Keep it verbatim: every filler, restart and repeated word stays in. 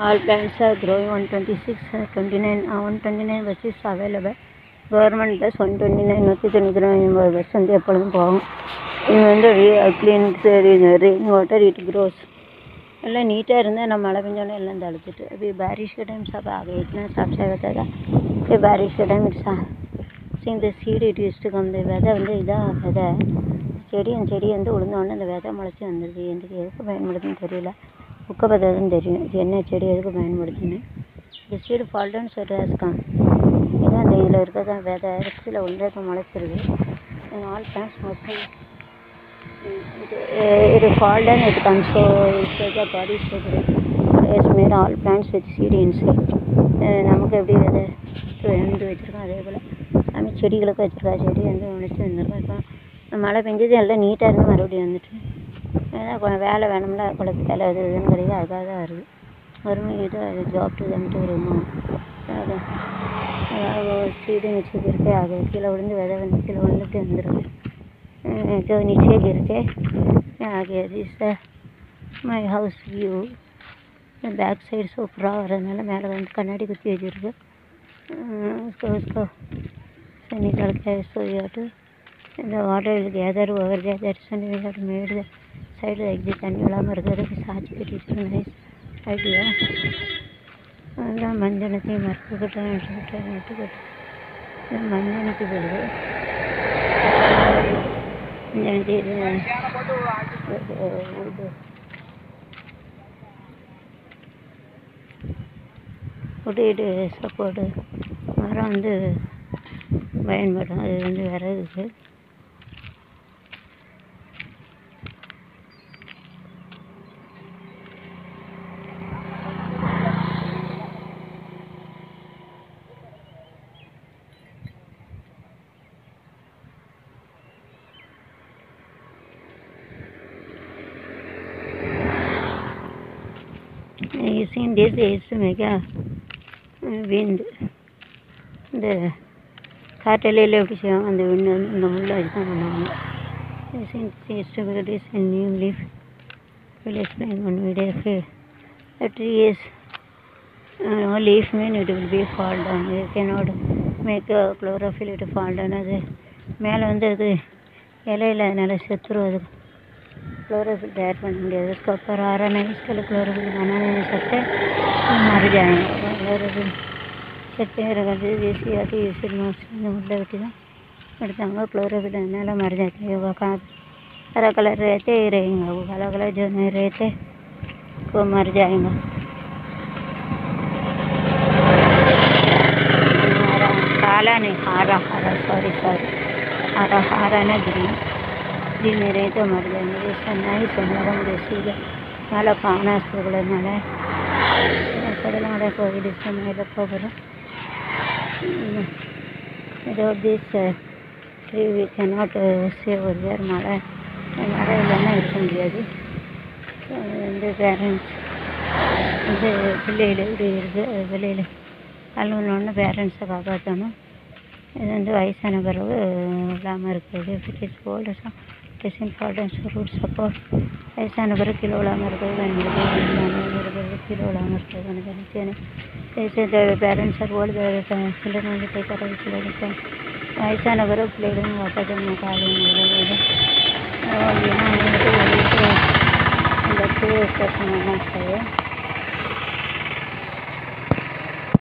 All plants are growing. one twenty-six, twenty-nine, uh, one twenty-nine bus is available. Government bus one twenty-nine நூற்றி தொண்ணூற்றி ஒன்பது bus வந்து எப்பொழுதும் போகும். இது வந்து clean rain water it grows. எல்லாம் நீட்டாக இருந்தால் நம்ம மழை பெஞ்சோடனே எல்லாம் தடுத்துட்டு अभी बारिश के टाइम सब आ गए इतना साफ साफ होता था. फिर बारिश के time it's seeing the seed it used to come. the விதை வந்து இதான் விதை செடி அந்த செடி வந்து உளுந்தோடனே அந்த விதை முளைச்சி வந்துடுது. எனக்கு எதுக்கு பயன்படுதுன்னு தெரியல. புக்கை பார்த்தா தெரியும் இது என்ன செடி எதுக்கு பயன்படுத்துன்னு. இந்த சீடு ஃபால்டன் சொல்கிறாஸ்கான் இதான் அந்த இதில் இருக்கிறதான் விதை கீழே உளுந்து இப்போ முளைச்சிருக்கு. ஆல் பிளான்ஸ் மொத்தம் இது ஃபால்டன் இது கன்சோ இது body is made all plants with seed inside. நமக்கு எப்படி விதை வந்து வச்சுருக்கோம் அதே போல் நம்ம செடிகளுக்கு வச்சுருக்கா செடி வந்து முளைச்சி வந்துருக்கோம். இப்போ மழை பெஞ்சது எல்லாம் நீட்டாக இருந்து மறுபடியும் வந்துட்டு ஏன்னா வேலை வேணும்ல குளத்து வேலை அது இதுன்னு கிடையாது அதுக்காக தான் வருது. மறுபடியும் இது அது job to them to remove அதான் அதாவது சீடு नीचे गिर के आ गए. கீழே விழுந்து விதை வந்து கீழே விழுந்துட்டு வந்துருக்கு. जो नीचे गिर के आ गया. This my house view. Back side சூப்பராக வரதுனால மேலே வந்து கண்ணாடி குத்தி வச்சுருக்கு. उसको उसको से निकल के सो you have to the water will gather over there. That's when we have made the side like this தண்ணி விழாமல் இருக்கிறதுக்கு சாட்சி கட்டிட்டு நைஸ் ஐடியா. அதான் மஞ்சனத்தையும் மறுத்துக்கிட்டேன் நட்டுக்கிட்டேன் நட்டுக்கிட்டேன் மஞ்சனுக்கு போடுது. மஞ்சனுக்கு இது உடையிட்டு சப்போர்ட்டு மரம் வந்து பயன்படும். அது வந்து விறகுக்கு you seen this is to make a wind. இந்த காற்றலையில் எப்படி செய்வாங்க அந்த விண்டு வந்து இந்த முள்ளை வச்சு தான் பண்ணுவாங்க. This is new leaf. Will explain one video. The tree is uh, no leaf mean it will be fall down. You cannot make a chlorophyll it fall down. அது மேலே வந்து அது இலையில் அதனால செத்துரும். அது क्लोरोफिल तैयार பண்ண முடியாது. उसका ऊपर आ रहा नहीं इसके लिए क्लोरोफिल बनाने नहीं सकते मर जाएंगे. क्लोरोफिल செத்து இருக்கிறது देसी आती इसी मौसम मुद्दा बेटी ना எடுத்தாங்க क्लोरोफिल அதனால मर जाते हैं. वो कहाँ हरा कलर रहते ही रहेंगे. वो काला कलर जो नहीं रहते वो मर जाएंगे. हरा काला नहीं हरा हरा सॉरी सॉरी हरा हरा ना ग्रीन जी मेरे तो मर जाएंगे. जैसा नहीं सुनरम जैसी மேலே பானாஸ்துಗಳனால அதெல்லாம் கூட கோவில் மேலே போகிறோம். இதோ this tree we cannot save ஒருவர் மழை மழை இல்லைன்னா இருக்க முடியாது. வந்து பேரண்ட்ஸ் வந்து பிள்ளைகள் இப்படி இருக்குது பிள்ளைகள் அழுகணுன்னு பேரண்ட்ஸை காப்பாற்றணும். இது வந்து வயசான பிறகு இல்லாமல் இருக்கிறது. It is old is importance root support. வயசான பிறகு கீழே விழாமல் இருக்கிறது பயன்படுது. இல்லாமல் இருக்கிறது கீழே விழாமல் இருக்கிறது எனக்கு நிச்சயம் பேரண்ட்ஸ் ஆர் ஓல்டு சில்ட்ரன் வந்து டேக் கேர் ஆஃப் சில்ட்ரன். வயசான பிறகு பிள்ளைகளும் காப்பாற்றணும் காலையும் அந்த டூ ஸ்டேஷன் என்ன செய்ய